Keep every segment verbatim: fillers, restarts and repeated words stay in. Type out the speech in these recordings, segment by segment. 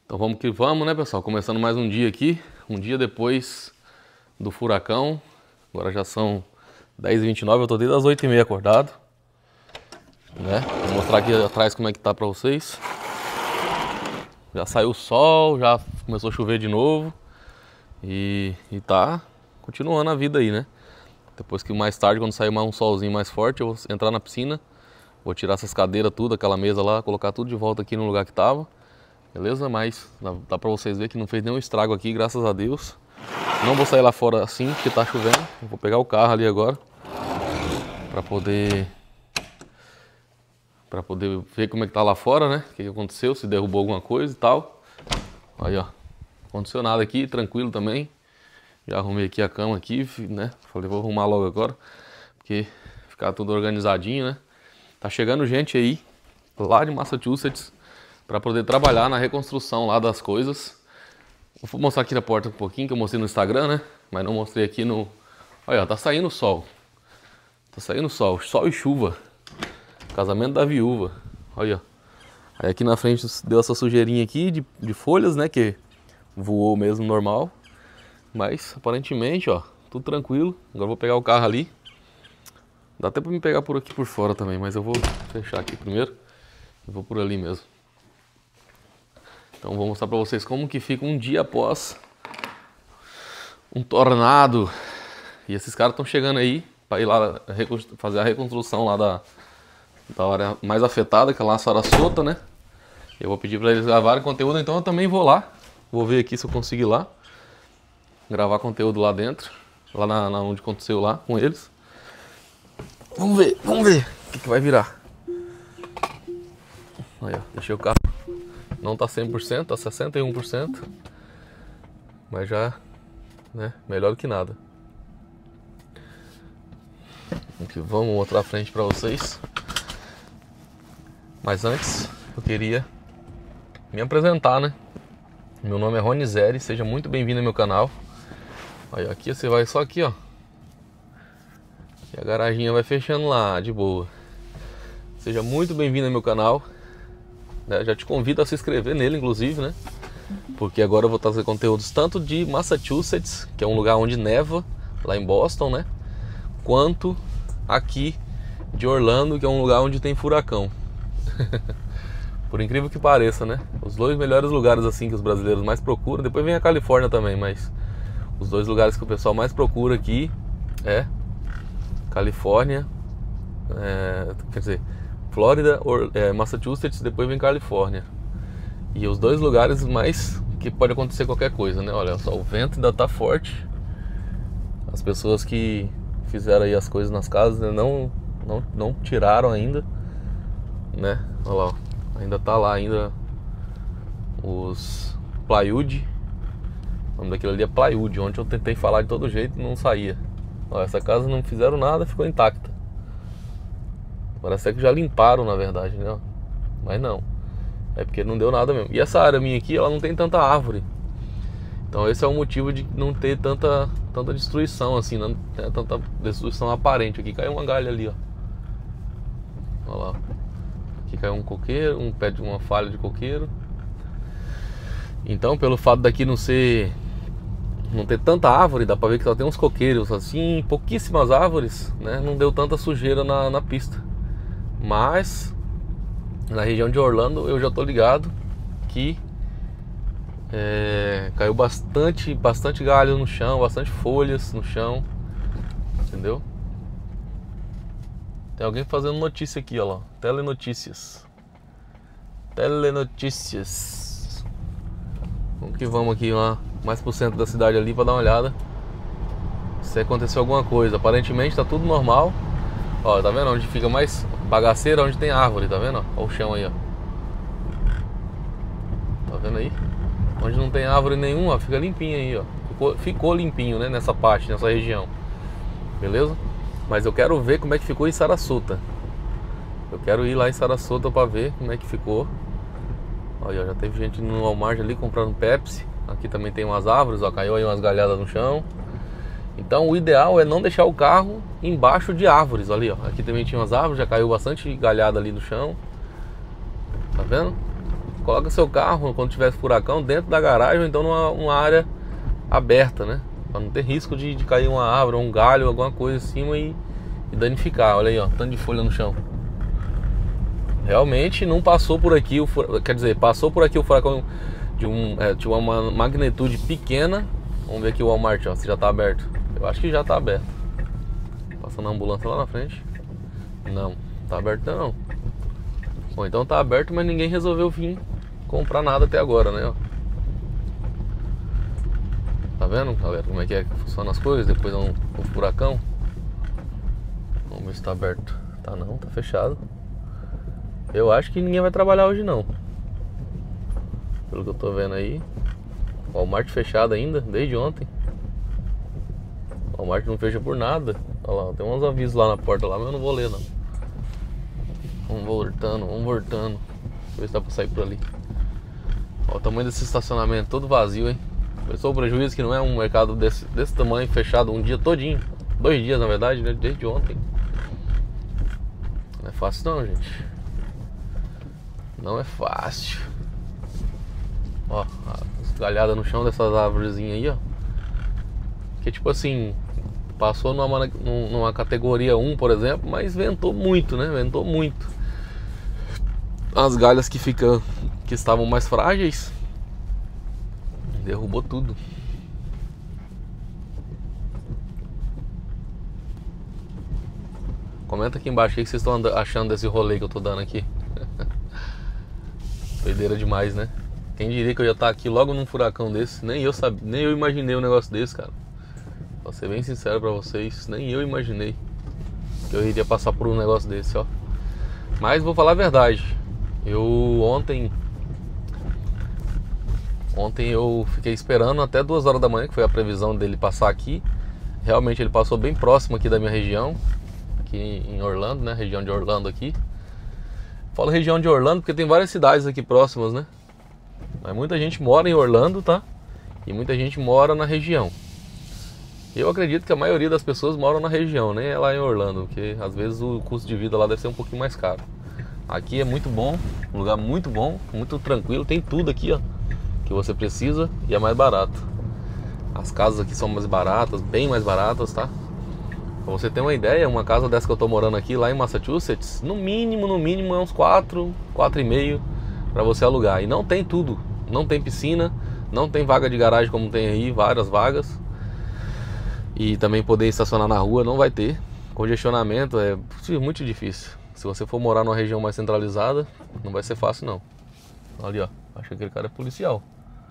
Então vamos que vamos, né, pessoal? Começando mais um dia aqui, um dia depois do furacão. Agora já são dez e vinte e nove, eu tô desde as oito e meia acordado, né? Vou mostrar aqui atrás como é que tá pra vocês. Já saiu o sol, já começou a chover de novo e, e tá continuando a vida aí, né? Depois que mais tarde, quando sair mais um solzinho mais forte, eu vou entrar na piscina, vou tirar essas cadeiras tudo, aquela mesa lá, colocar tudo de volta aqui no lugar que tava. Beleza? Mas dá, dá pra vocês verem que não fez nenhum estrago aqui, graças a Deus. Não vou sair lá fora assim, porque tá chovendo. Eu vou pegar o carro ali agora Pra poder Pra poder ver como é que tá lá fora, né? O que, que aconteceu, se derrubou alguma coisa e tal. Aí, ó, não aconteceu nada aqui, tranquilo também. Já arrumei aqui a cama aqui, né? Falei, vou arrumar logo agora, porque ficar tudo organizadinho, né? Tá chegando gente aí, lá de Massachusetts, para poder trabalhar na reconstrução lá das coisas. Vou mostrar aqui na porta um pouquinho, que eu mostrei no Instagram, né? Mas não mostrei aqui no... Olha, ó, tá saindo o sol. Tá saindo o sol, sol e chuva. Casamento da viúva. Olha, ó. Aí aqui na frente deu essa sujeirinha aqui de, de folhas, né? Que voou mesmo normal. Mas aparentemente, ó, tudo tranquilo. Agora eu vou pegar o carro ali. Dá até pra me pegar por aqui por fora também, mas eu vou fechar aqui primeiro. Eu vou por ali mesmo. Então vou mostrar pra vocês como que fica um dia após um tornado. E esses caras estão chegando aí para ir lá fazer a reconstrução lá da, da área mais afetada, que é lá a Sarasota, né? Eu vou pedir para eles gravarem conteúdo, então eu também vou lá. Vou ver aqui se eu consigo ir lá gravar conteúdo lá dentro, lá na, na onde aconteceu lá com eles. Vamos ver, vamos ver o que, que vai virar. Aí, ó, deixei o carro. Não tá cem por cento, tá sessenta e um por cento. Mas já, né, melhor do que nada. Aqui, vamos mostrar a frente pra vocês. Mas antes, eu queria me apresentar, né? Meu nome é Ronizeri, seja muito bem-vindo ao meu canal. Aí, aqui você vai só aqui, ó. E a garaginha vai fechando lá, de boa. Seja muito bem-vindo ao meu canal. Já te convido a se inscrever nele, inclusive, né? Porque agora eu vou trazer conteúdos tanto de Massachusetts, que é um lugar onde neva, lá em Boston, né? Quanto aqui de Orlando, que é um lugar onde tem furacão. Por incrível que pareça, né? Os dois melhores lugares assim que os brasileiros mais procuram. Depois vem a Califórnia também, mas os dois lugares que o pessoal mais procura aqui é Califórnia, é, quer dizer, Flórida, or, é, Massachusetts, depois vem Califórnia. E os dois lugares mais que pode acontecer qualquer coisa, né? Olha só, o vento ainda tá forte. As pessoas que fizeram aí as coisas nas casas, né, não, não, não tiraram ainda, né? Olha lá, ó, ainda tá lá ainda os plywood. O nome daquilo ali é plywood. Ontem eu tentei falar de todo jeito e não saía. Ó, essa casa não fizeram nada, ficou intacta. Parece que já limparam, na verdade, né? Mas não. É porque não deu nada mesmo. E essa área minha aqui, ela não tem tanta árvore. Então esse é o motivo de não ter tanta, tanta destruição, assim. Não tem tanta destruição aparente. Aqui caiu uma galha ali, ó. Olha lá. Aqui caiu um coqueiro, um pé de uma falha de coqueiro. Então, pelo fato daqui não ser... não ter tanta árvore, dá pra ver que só tem uns coqueiros, assim, pouquíssimas árvores, né? Não deu tanta sujeira na, na pista. Mas na região de Orlando eu já tô ligado que é, caiu bastante, bastante galho no chão, bastante folhas no chão, entendeu? Tem alguém fazendo notícia aqui, ó lá, telenotícias, telenotícias. Vamos que vamos aqui, ó, mais pro centro da cidade ali pra dar uma olhada se aconteceu alguma coisa. Aparentemente tá tudo normal. Ó, tá vendo onde fica mais bagaceira? Onde tem árvore, tá vendo? Ó, o chão aí, ó. Tá vendo aí? Onde não tem árvore nenhuma, ó, fica limpinho aí, ó. Ficou, ficou limpinho, né? Nessa parte, nessa região. Beleza? Mas eu quero ver como é que ficou em Sarasota. Eu quero ir lá em Sarasota pra ver como é que ficou. Olha, já teve gente no Walmart ali comprando Pepsi. Aqui também tem umas árvores, ó. Caiu aí umas galhadas no chão. Então o ideal é não deixar o carro embaixo de árvores. Ali, ó. Aqui também tinha umas árvores, já caiu bastante galhada ali no chão. Tá vendo? Coloca seu carro, quando tiver furacão, dentro da garagem ou então numa, numa área aberta, né? Pra não ter risco de, de cair uma árvore, um galho, alguma coisa em cima e, e danificar. Olha aí, ó, tanto de folha no chão. Realmente não passou por aqui o furacão, quer dizer, passou por aqui o furacão de, um, é, de uma magnitude pequena. Vamos ver aqui o Walmart, ó, se já tá aberto. Eu acho que já tá aberto. Passando a ambulância lá na frente. Não, tá aberto não. Bom, então tá aberto, mas ninguém resolveu vir comprar nada até agora, né? Tá vendo, galera, como é que é que funcionam as coisas depois de um, um furacão? Vamos ver se tá aberto. Tá não, tá fechado. Eu acho que ninguém vai trabalhar hoje não. Pelo que eu tô vendo aí. Walmart fechado ainda, desde ontem. Walmart não fecha por nada. Olha lá, tem uns avisos lá na porta lá, mas eu não vou ler não. Vamos voltando, vamos voltando. Deixa eu ver se dá pra sair por ali. Olha o tamanho desse estacionamento, todo vazio, hein? Pensou o prejuízo que não é um mercado desse, desse tamanho, fechado um dia todinho. Dois dias na verdade, né? Desde ontem. Não é fácil não, gente. Não é fácil. Ó, as galhadas no chão dessas árvorezinhas aí, ó. Que tipo assim, passou numa, numa categoria um, por exemplo, mas ventou muito, né? Ventou muito. As galhas que ficam, que estavam mais frágeis, derrubou tudo. Comenta aqui embaixo o que vocês estão achando desse rolê que eu tô dando aqui. Doideira demais, né? Quem diria que eu ia estar aqui logo num furacão desse? Nem eu sabia, nem eu imaginei um negócio desse, cara. Pra ser bem sincero pra vocês, nem eu imaginei que eu iria passar por um negócio desse, ó. Mas vou falar a verdade. Eu ontem Ontem eu fiquei esperando até duas horas da manhã, que foi a previsão dele passar aqui. Realmente ele passou bem próximo aqui da minha região, aqui em Orlando, né? Região de Orlando aqui. Falo região de Orlando porque tem várias cidades aqui próximas, né? Mas muita gente mora em Orlando, tá? E muita gente mora na região. Eu acredito que a maioria das pessoas moram na região, nem é lá em Orlando, porque às vezes o custo de vida lá deve ser um pouquinho mais caro. Aqui é muito bom, um lugar muito bom, muito tranquilo, tem tudo aqui, ó, que você precisa e é mais barato. As casas aqui são mais baratas, bem mais baratas, tá? Pra você ter uma ideia, uma casa dessa que eu tô morando aqui, lá em Massachusetts, no mínimo, no mínimo é uns quatro, quatro e meio pra você alugar. E não tem tudo, não tem piscina, não tem vaga de garagem como tem aí, várias vagas. E também poder estacionar na rua não vai ter. Congestionamento é muito difícil. Se você for morar numa região mais centralizada, não vai ser fácil não. Ali, ó, acho que aquele cara é policial.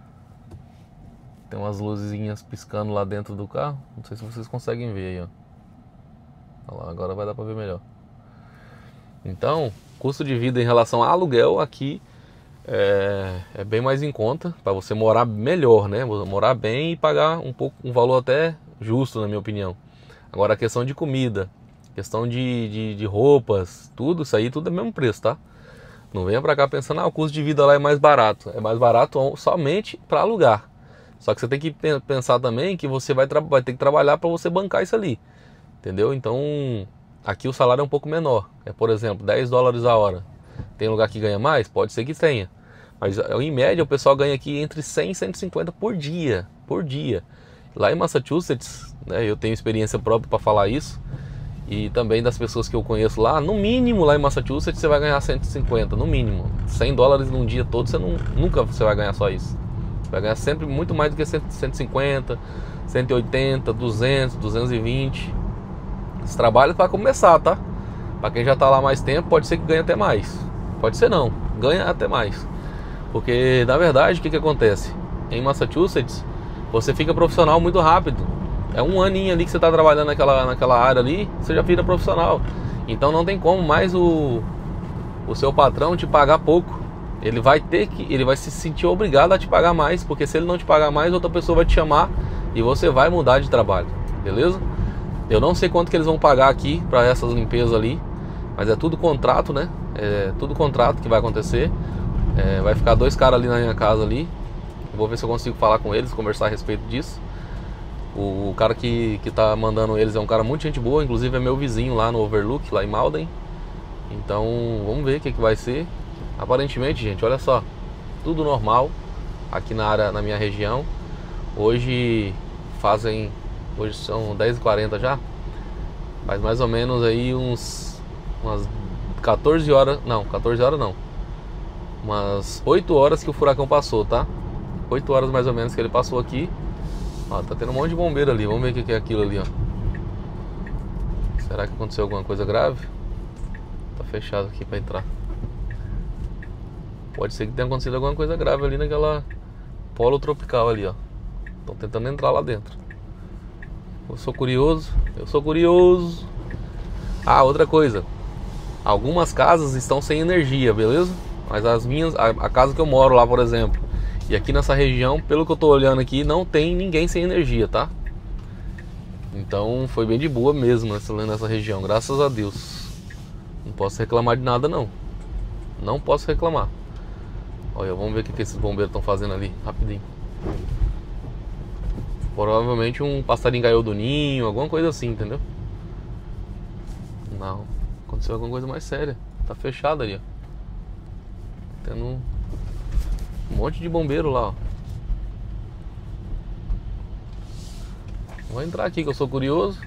Tem umas luzinhas piscando lá dentro do carro. Não sei se vocês conseguem ver aí, ó. Olha lá, agora vai dar pra ver melhor. Então, custo de vida em relação a aluguel aqui é, é bem mais em conta, para você morar melhor, né? Morar bem e pagar um pouco, um valor até justo, na minha opinião. Agora a questão de comida, questão de, de, de roupas, tudo isso aí, tudo é o mesmo preço, tá? Não venha pra cá pensando, ah, o custo de vida lá é mais barato. É mais barato somente para alugar. Só que você tem que pensar também que você vai, vai ter que trabalhar para você bancar isso ali. Entendeu? Então, aqui o salário é um pouco menor. É, por exemplo, dez dólares a hora. Tem lugar que ganha mais? Pode ser que tenha. Mas em média o pessoal ganha aqui entre cem e cento e cinquenta por dia. Por dia. Lá em Massachusetts, né, eu tenho experiência própria para falar isso. E também das pessoas que eu conheço lá, no mínimo lá em Massachusetts você vai ganhar cento e cinquenta, no mínimo. cem dólares num dia todo, você não, nunca você vai ganhar só isso. Você vai ganhar sempre muito mais do que cento e cinquenta, cento e oitenta, duzentos, duzentos e vinte. Esse trabalho para começar, tá? Para quem já tá lá mais tempo, pode ser que ganhe até mais. Pode ser não, ganha até mais. Porque na verdade o que, que acontece? Em Massachusetts você fica profissional muito rápido. É um aninho ali que você está trabalhando naquela, naquela área ali, você já vira profissional. Então não tem como mais o, o seu patrão te pagar pouco. Ele vai ter que, ele vai se sentir obrigado a te pagar mais, porque se ele não te pagar mais, outra pessoa vai te chamar e você vai mudar de trabalho, beleza? Eu não sei quanto que eles vão pagar aqui para essas limpezas ali, mas é tudo contrato, né? É tudo contrato que vai acontecer. É, vai ficar dois caras ali na minha casa ali. Eu vou ver se eu consigo falar com eles, conversar a respeito disso. O cara que, que tá mandando eles é um cara muito gente boa, inclusive é meu vizinho lá no Overlook, lá em Malden. Então vamos ver o que, que vai ser. Aparentemente, gente, olha só, tudo normal aqui na área, na minha região. Hoje fazem, hoje são dez e quarenta já, faz mais ou menos aí uns umas quatorze horas, não, quatorze horas não, umas oito horas que o furacão passou, tá? oito horas mais ou menos que ele passou aqui. Ó, tá tendo um monte de bombeiro ali, vamos ver o que é aquilo ali, ó. Será que aconteceu alguma coisa grave? Tá fechado aqui pra entrar. Pode ser que tenha acontecido alguma coisa grave ali naquela polo tropical ali, ó. Estão tentando entrar lá dentro. Eu sou curioso, eu sou curioso. Ah, outra coisa. Algumas casas estão sem energia, beleza? Mas as minhas, a, a casa que eu moro lá, por exemplo, e aqui nessa região, pelo que eu tô olhando aqui, não tem ninguém sem energia, tá? Então foi bem de boa mesmo nessa, nessa região, graças a Deus. Não posso reclamar de nada não. Não posso reclamar. Olha, vamos ver o que, que esses bombeiros estão fazendo ali, rapidinho. Provavelmente um passarinho caiu do ninho, alguma coisa assim, entendeu? Não, aconteceu alguma coisa mais séria. Tá fechado ali, ó. Tendo um monte de bombeiro lá, ó. Vou entrar aqui que eu sou curioso.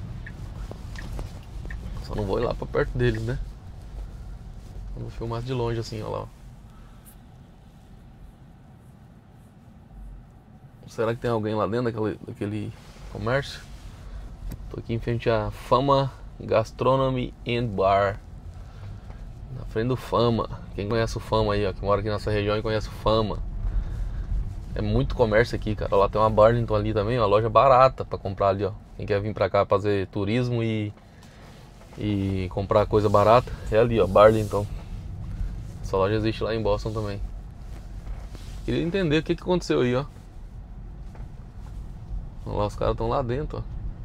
Só não vou ir lá pra perto deles, né? Vou filmar de longe assim, ó lá, ó. Será que tem alguém lá dentro daquele, daquele comércio? Tô aqui em frente à Fama Gastronomy and Bar. Na frente do Fama. Quem conhece o Fama aí, ó, que mora aqui nessa região e conhece o Fama. É muito comércio aqui, cara. Lá tem uma Burlington ali também, uma loja barata pra comprar ali, ó. Quem quer vir pra cá fazer turismo e, e comprar coisa barata, é ali, ó, Burlington. Essa loja existe lá em Boston também. Queria entender o que, que aconteceu aí, ó. Olha lá, os caras estão lá dentro, ó.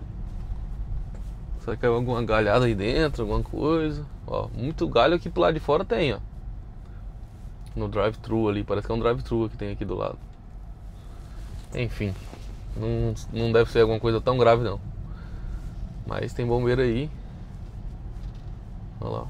Será que é alguma galhada aí dentro, alguma coisa? Ó, muito galho aqui pro lado de fora tem, ó. No drive-thru ali, parece que é um drive-thru que tem aqui do lado. Enfim, não, não deve ser alguma coisa tão grave não. Mas tem bombeiro aí. Olha lá.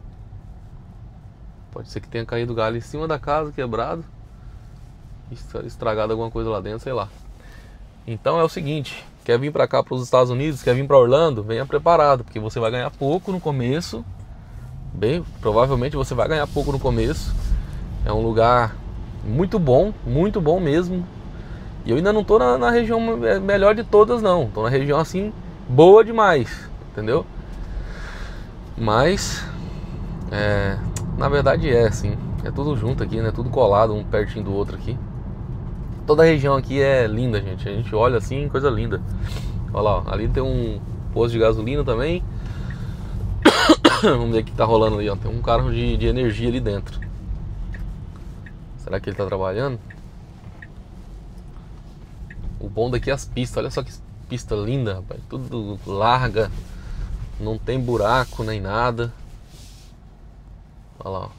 Pode ser que tenha caído galho em cima da casa, quebrado, estragado alguma coisa lá dentro, sei lá. Então é o seguinte, quer vir pra cá, pros Estados Unidos, quer vir pra Orlando, venha preparado, porque você vai ganhar pouco no começo. Bem, provavelmente você vai ganhar pouco no começo. É um lugar muito bom, muito bom mesmo. E eu ainda não tô na, na região melhor de todas não. Tô na região assim, boa demais, entendeu? Mas, é, na verdade é assim, é tudo junto aqui, né? Tudo colado, um pertinho do outro aqui. Toda a região aqui é linda, gente. A gente olha assim, coisa linda. Olha lá, ó, ali tem um posto de gasolina também. Vamos ver o que tá rolando ali, ó. Tem um carro de, de energia ali dentro. Será que ele tá trabalhando? O bom daqui é as pistas. Olha só que pista linda, rapaz. Tudo larga. Não tem buraco nem nada. Olha lá, ó.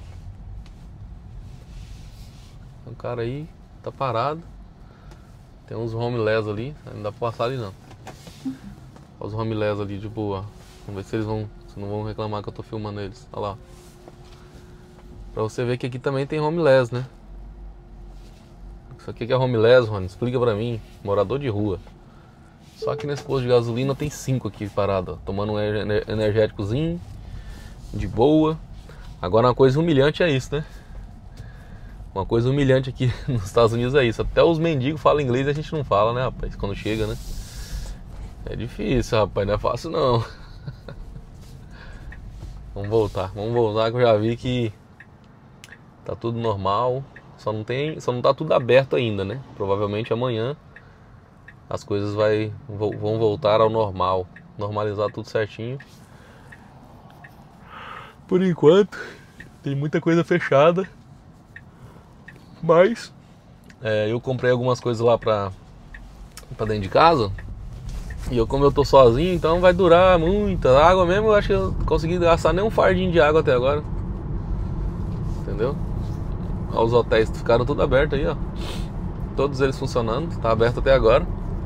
O cara aí tá parado. Tem uns homeless ali, não dá pra passar ali não. Olha os homeless ali de boa. Vamos ver se eles vão, se não vão reclamar que eu tô filmando eles. Olha lá. Pra você ver que aqui também tem homeless, né? Isso aqui que é homeless, Rony? Explica pra mim. Morador de rua. Só que nesse posto de gasolina tem cinco aqui parado, ó, tomando um energéticozinho, de boa. Agora uma coisa humilhante é isso, né? Uma coisa humilhante aqui nos Estados Unidos é isso. Até os mendigos falam inglês e a gente não fala, né, rapaz? Quando chega, né? É difícil, rapaz. Não é fácil, não. Vamos voltar. Vamos voltar que eu já vi que tá tudo normal. Só não tem, só não tá tudo aberto ainda, né? Provavelmente amanhã as coisas vai, vão voltar ao normal. Normalizar tudo certinho. Por enquanto, tem muita coisa fechada. Mas é, eu comprei algumas coisas lá pra, pra dentro de casa. E eu, como eu tô sozinho, então vai durar muita água mesmo. Eu acho que eu consegui gastar nem um fardinho de água até agora. Entendeu? Ó, os hotéis ficaram tudo abertos aí, ó. Todos eles funcionando, tá aberto até agora.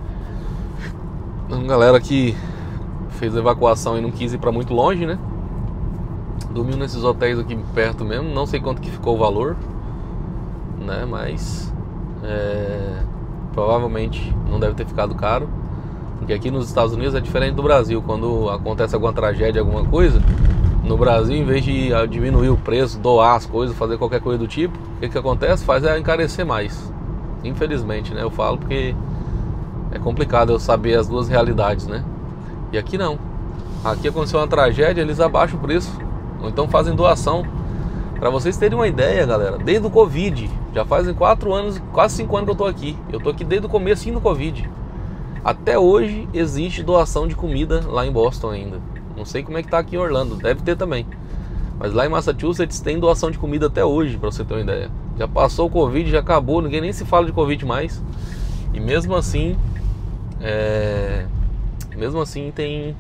Uma galera que fez evacuação e não quis ir pra muito longe, né? Dormiu nesses hotéis aqui perto mesmo. Não sei quanto que ficou o valor. né? Mas é, provavelmente não deve ter ficado caro, porque aqui nos Estados Unidos é diferente do Brasil. Quando acontece alguma tragédia, alguma coisa, no Brasil, em vez de diminuir o preço, doar as coisas, fazer qualquer coisa do tipo, o que que acontece? Faz é encarecer mais. Infelizmente, né? Eu falo porque é complicado eu saber as duas realidades, né? E aqui não. Aqui aconteceu uma tragédia, eles abaixam o preço, ou então fazem doação. Pra vocês terem uma ideia, galera, desde o Covid, já fazem quatro anos, quase cinco anos que eu tô aqui. Eu tô aqui desde o começo do Covid. Até hoje existe doação de comida lá em Boston ainda. Não sei como é que tá aqui em Orlando, deve ter também. Mas lá em Massachusetts tem doação de comida até hoje, pra você ter uma ideia. Já passou o Covid, já acabou, ninguém nem se fala de Covid mais. E mesmo assim, é... mesmo assim tem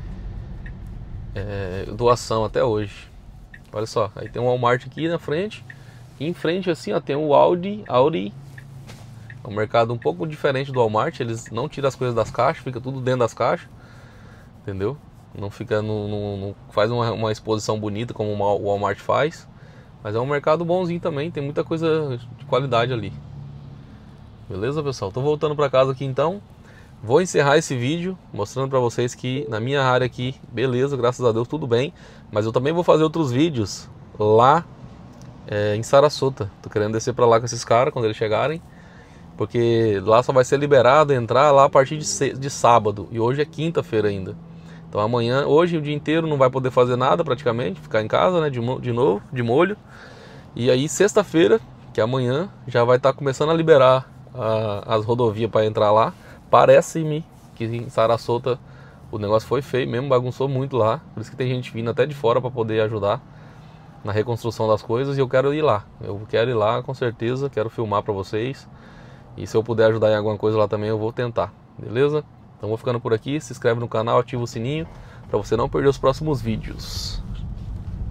é... doação até hoje. Olha só, aí tem um Walmart aqui na frente. E em frente assim, ó, tem o Audi, Audi. É um mercado um pouco diferente do Walmart. Eles não tiram as coisas das caixas, fica tudo dentro das caixas. Entendeu? Não fica, não, não, não faz uma, uma exposição bonita como o Walmart faz. Mas é um mercado bonzinho também, tem muita coisa de qualidade ali. Beleza, pessoal? Tô voltando pra casa aqui então. Vou encerrar esse vídeo mostrando pra vocês que na minha área aqui, beleza, graças a Deus, tudo bem. Mas eu também vou fazer outros vídeos lá é, em Sarasota. Tô querendo descer pra lá com esses caras quando eles chegarem. Porque lá só vai ser liberado entrar lá a partir de, de sábado. E hoje é quinta-feira ainda. Então amanhã, hoje o dia inteiro não vai poder fazer nada praticamente. Ficar em casa, né, de, de novo, de molho. E aí sexta-feira, que é amanhã, já vai estar começando a liberar a, as rodovias para entrar lá. Parece-me que em Sarasota o negócio foi feio mesmo, bagunçou muito lá. Por isso que tem gente vindo até de fora para poder ajudar na reconstrução das coisas. E eu quero ir lá, eu quero ir lá com certeza, quero filmar para vocês. E se eu puder ajudar em alguma coisa lá também, eu vou tentar, beleza? Então vou ficando por aqui, se inscreve no canal, ativa o sininho para você não perder os próximos vídeos.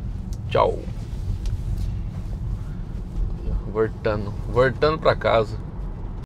Tchau. Voltando, voltando para casa.